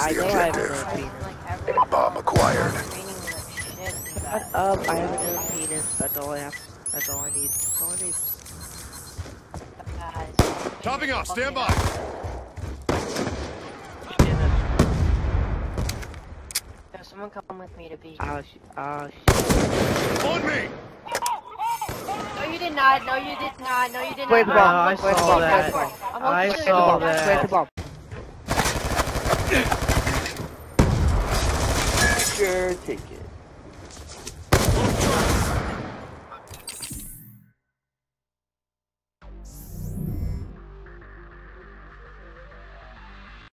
I know I have a little penis. Bomb acquired. Shut up, I have a little penis. That's all I have. That's all I need. That's all I need. Topping off, stand by. Someone come with me to B. Oh shit. On me! No, you did not. No, you did not. No, you did not. Wait, bomb. I saw that. I saw that. Where's the bomb? Sure, take it.